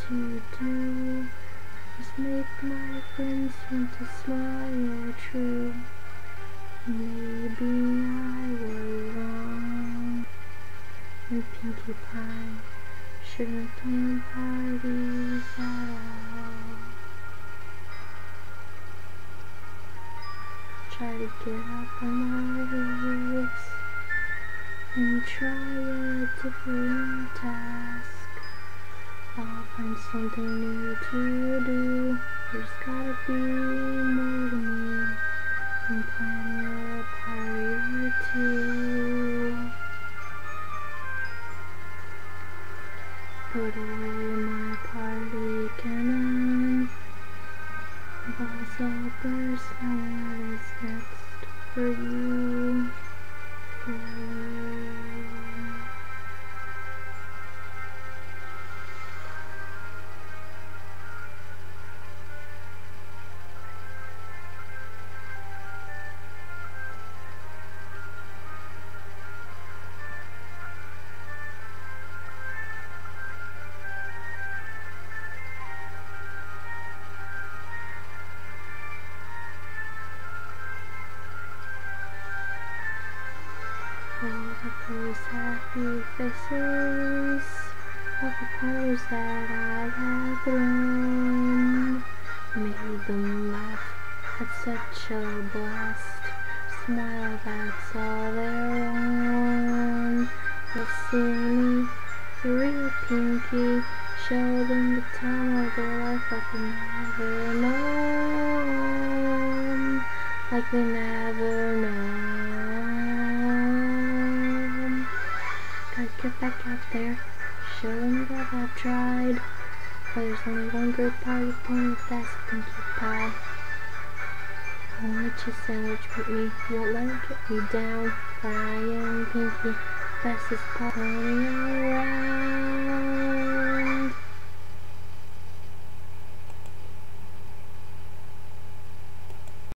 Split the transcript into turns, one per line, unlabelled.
to do is make my friends want to smile true. Maybe I was wrong, and Pinkie Pie shouldn't plan parties at all. Try to get up on my hopes and try a different task. I'll find something new to do. There's gotta be more to me than planning a party or two. Put away my party cannon. Balls all burst, now what is next for you? For you. All of those happy faces, all the colors that I have thrown, made them laugh, had such a blast, smile, that's all their own. They'll see me, the real Pinkie, show them the time of their life like they never known, like they never known. Gotta get back out there, show them that I've tried. But there's only one great party point, that's Pinkie Pie. Won't let you sandwich with me, won't let it get me down. Crying Pinkie, fastest pony around.